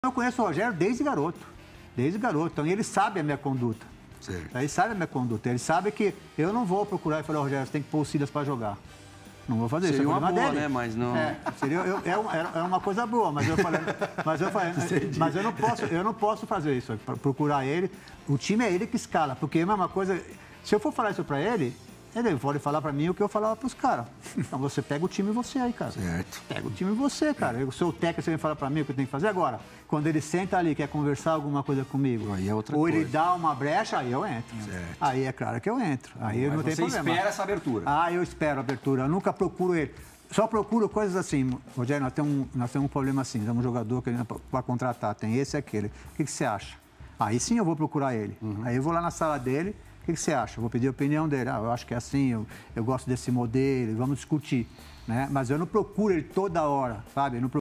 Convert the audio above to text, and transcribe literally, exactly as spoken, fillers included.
Eu conheço o Rogério desde garoto, desde garoto, então ele sabe a minha conduta. Certo. Ele sabe a minha conduta, ele sabe que eu não vou procurar e falar, Rogério, você tem que pôr o Silas para jogar. Não vou fazer seria isso, é uma boa, dele. né? Mas não... É, seria, eu, é, uma, é uma coisa boa, mas eu falei, mas eu, falei, mas eu não posso, eu não posso fazer isso, procurar ele. O time é ele que escala, porque é a mesma coisa, se eu for falar isso para ele, ele pode falar para mim o que eu falava para os caras. Então você pega o time e você aí, cara. Certo. Pega o time e você, cara. Eu sou o técnico, você vem falar para mim o que eu tenho que fazer agora. Quando ele senta ali, quer conversar alguma coisa comigo, aí é outra ou coisa. ele dá uma brecha, aí eu entro. Certo. Aí é claro que eu entro. Aí Mas não tem você problema. espera essa abertura. Ah, eu espero a abertura. Eu nunca procuro ele. Só procuro coisas assim. Rogério, nós temos um, nós temos um problema assim. Temos um jogador que para contratar, tem esse e aquele. O que, que você acha? Aí sim eu vou procurar ele. Uhum. Aí eu vou lá na sala dele. O que, que você acha? Eu vou pedir a opinião dele. Ah, eu acho que é assim, eu, eu gosto desse modelo, vamos discutir. Né? Mas eu não procuro ele toda hora, sabe? Eu não procuro